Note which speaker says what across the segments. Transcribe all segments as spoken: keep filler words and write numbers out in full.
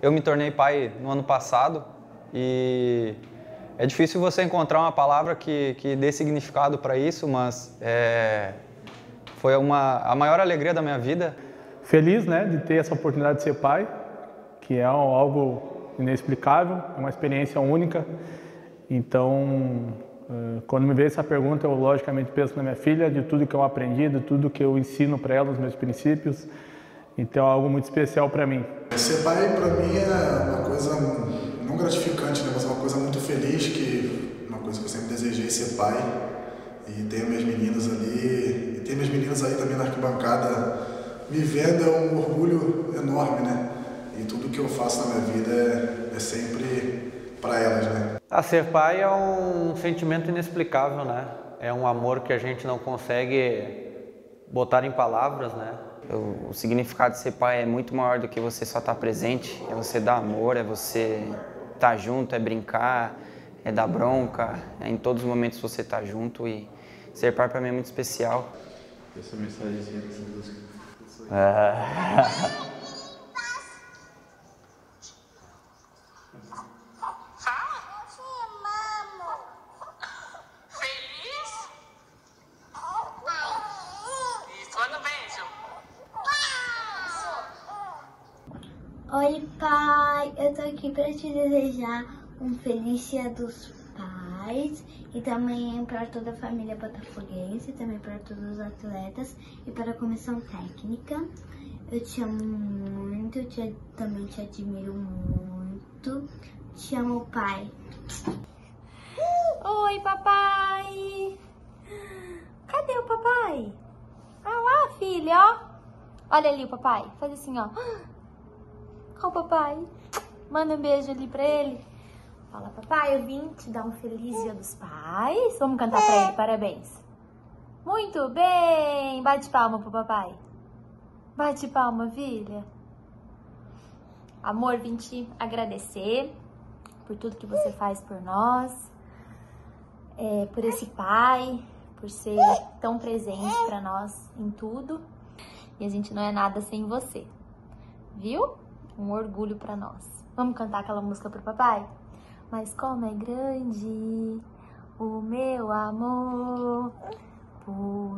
Speaker 1: Eu me tornei pai no ano passado e é difícil você encontrar uma palavra que, que dê significado para isso, mas é, foi uma, a maior alegria da minha vida.
Speaker 2: Feliz, né, de ter essa oportunidade de ser pai, que é algo inexplicável, é uma experiência única. Então, quando me veio essa pergunta, eu logicamente penso na minha filha, de tudo que eu aprendi, de tudo que eu ensino para ela, os meus princípios. Então é algo muito especial para mim.
Speaker 3: Ser pai para mim é uma coisa não gratificante, né? Mas é uma coisa muito feliz, que uma coisa que eu sempre desejei, ser pai. E ter minhas meninas ali, e ter minhas meninas aí também na arquibancada me vendo é um orgulho enorme, né? E tudo que eu faço na minha vida é, é sempre para elas, né?
Speaker 4: A ser pai é um sentimento inexplicável, né? É um amor que a gente não consegue botar em palavras, né?
Speaker 5: O, o significado de ser pai é muito maior do que você só estar presente. É você dar amor, é você estar junto, é brincar, é dar bronca. É em todos os momentos você estar junto, e ser pai para mim é muito especial.
Speaker 6: Essa mensagenzinha dessa música.
Speaker 5: Ah.
Speaker 7: Oi, pai, eu tô aqui para te desejar um feliz Dia dos Pais e também para toda a família botafoguense, também para todos os atletas e para a comissão técnica. Eu te amo muito, eu te, também te admiro muito. Te amo, pai.
Speaker 8: Oi, papai. Cadê o papai? Ah lá, filha, ó. Olha ali o papai, faz assim, ó. Ó o papai, manda um beijo ali pra ele. Fala, papai, eu vim te dar um feliz Dia dos Pais. Vamos cantar pra ele, parabéns. Muito bem, bate palma pro papai. Bate palma, filha. Amor, vim te agradecer por tudo que você faz por nós, é, por esse pai, por ser tão presente pra nós em tudo. E a gente não é nada sem você, viu? Um orgulho pra nós. Vamos cantar aquela música pro papai? Mas como é grande o meu amor por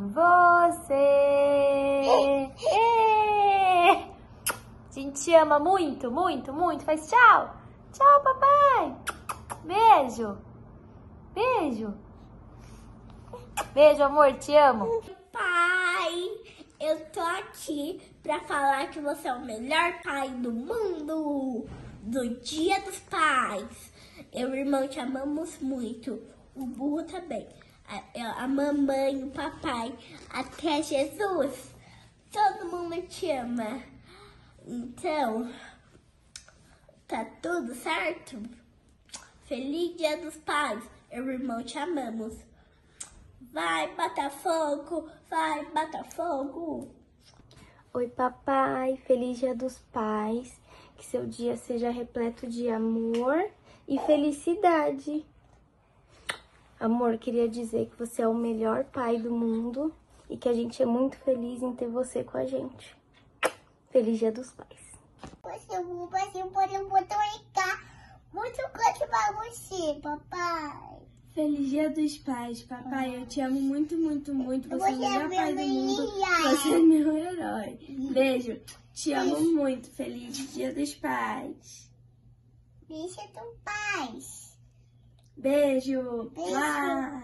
Speaker 8: você. A gente te ama muito, muito, muito. Faz tchau. Tchau, papai. Beijo. Beijo. Beijo, amor. Te amo.
Speaker 7: Pai, eu tô aqui pra falar que você é o melhor pai do mundo, do Dia dos Pais. Eu e o irmão te amamos muito, o burro também, a, a mamãe, o papai, até Jesus. Todo mundo te ama. Então, tá tudo certo? Feliz Dia dos Pais, eu e o irmão te amamos. Vai, Botafogo, vai, Botafogo.
Speaker 9: Oi, papai, feliz Dia dos Pais, que seu dia seja repleto de amor e felicidade. Amor, queria dizer que você é o melhor pai do mundo e que a gente é muito feliz em ter você com a gente. Feliz Dia dos Pais.
Speaker 7: Você, você pode botar muito coisa pra você, papai.
Speaker 10: Feliz Dia dos Pais, papai, eu te amo muito, muito, muito. Você, você é o melhor pai do mundo, você é meu herói. Beijo, te amo muito. Feliz Dia dos Pais.
Speaker 7: Beijo dos pais.
Speaker 10: Beijo.
Speaker 7: Beijo.
Speaker 10: Ah.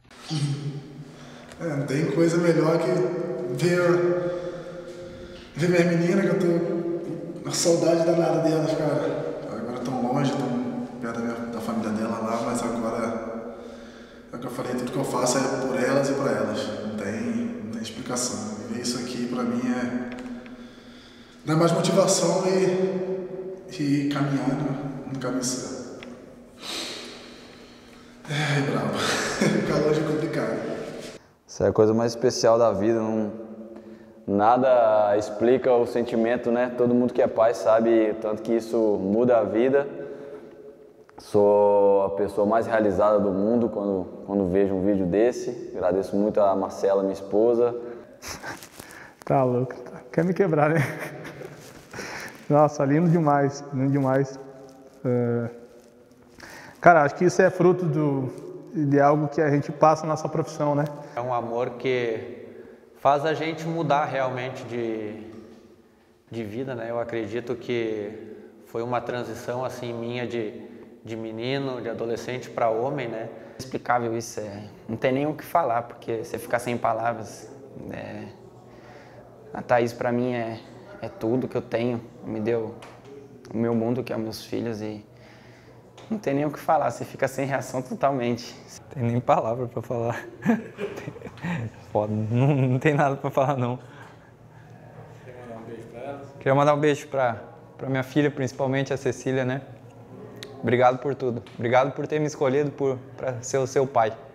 Speaker 3: É, não tem coisa melhor que ver, ver minha menina, que eu tô na saudade danada delas, cara. Agora estão longe, estão perto da, minha, da família dela lá, mas agora... É o que eu falei, tudo que eu faço é por elas e para elas. Não tem, não tem explicação. Viver isso aqui para mim é dá mais motivação e, e caminhar no, no caminho certo. É, bravo. O calor é complicado.
Speaker 1: Isso é a coisa mais especial da vida. Não, nada explica o sentimento, né? Todo mundo que é pai sabe o tanto que isso muda a vida. Sou a pessoa mais realizada do mundo quando, quando vejo um vídeo desse. Agradeço muito a Marcela, minha esposa.
Speaker 2: Tá louco, quer me quebrar, né? Nossa, lindo demais, lindo demais. É... Cara, acho que isso é fruto do, de algo que a gente passa na nossa profissão, né?
Speaker 4: É um amor que faz a gente mudar realmente de, de vida, né? Eu acredito que foi uma transição assim minha de, de menino, de adolescente para homem, né?
Speaker 5: Inexplicável isso, é, não tem nem o que falar, porque você fica sem palavras. É, a Thaís para mim é, é tudo que eu tenho, me deu o meu mundo, que é os meus filhos, e não tem nem o que falar, você fica sem reação totalmente.
Speaker 1: Não tem nem palavra para falar. Foda, não, não tem nada para falar não.
Speaker 6: Quer mandar um beijo para ela?
Speaker 1: Queria mandar um beijo para para minha filha, principalmente a Cecília, né? Obrigado por tudo. Obrigado por ter me escolhido para ser o seu pai.